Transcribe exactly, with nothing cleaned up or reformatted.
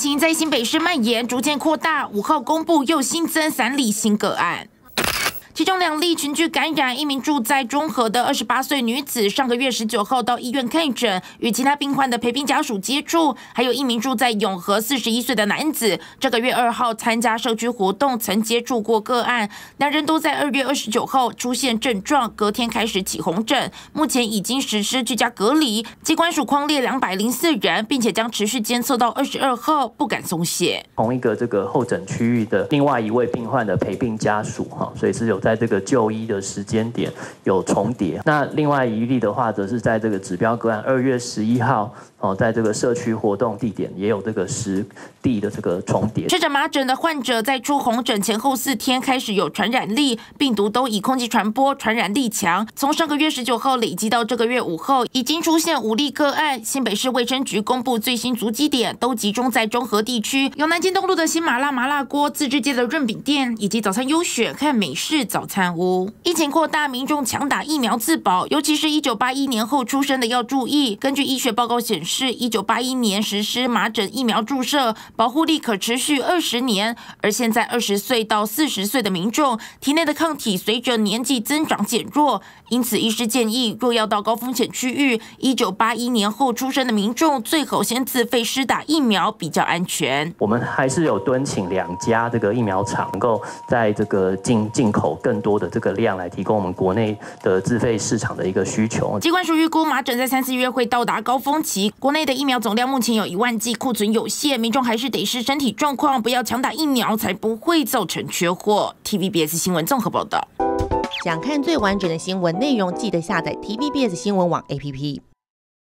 情在新北市蔓延，逐渐扩大。五号公布又新增三例新个案。 其中两例群聚感染，一名住在中和的二十八岁女子，上个月十九号到医院看诊，与其他病患的陪病家属接触；还有一名住在永和四十一岁的男子，这个月二号参加社区活动，曾接触过个案。两人都在二月二十九号出现症状，隔天开始起红疹，目前已经实施居家隔离。机关署匡列两百零四人，并且将持续监测到二十二号，不敢松懈。 同一个这个候诊区域的另外一位病患的陪病家属哈，所以是有 在这个就医的时间点有重叠，那另外一例的话，则是在这个指标个案二月十一号哦，在这个社区活动地点也有这个实地的这个重叠。 确诊麻疹的患者在出红疹前后四天开始有传染力，病毒都以空气传播，传染力强。从上个月十九号累积到这个月五号，已经出现五例个案。新北市卫生局公布最新足迹点，都集中在中和地区，有南京东路的新麻辣麻辣锅、自治街的润饼店，以及早餐优选和美式早餐屋。疫情扩大，民众强打疫苗自保，尤其是一九八一年后出生的要注意。根据医学报告显示，一九八一年实施麻疹疫苗注射，保护力可持续二十年。而现在二十岁到四十岁的民众，体内的抗体随着年纪增长减弱，因此医师建议，若要到高风险区域，一九八一年后出生的民众最好先自费施打疫苗，比较安全。 我们还是有敦请两家这个疫苗厂，能够在这个进进口更多的这个量来提供我们国内的自费市场的一个需求。 机关署预估麻疹在三四月会到达高峰期，国内的疫苗总量目前有一万剂，库存有限，民众还是得视身体状况，不要强打疫苗，才不会造成缺货。T V B S 新闻综合报道。 想看最完整的新闻内容，记得下载 T V B S 新闻网 A P P。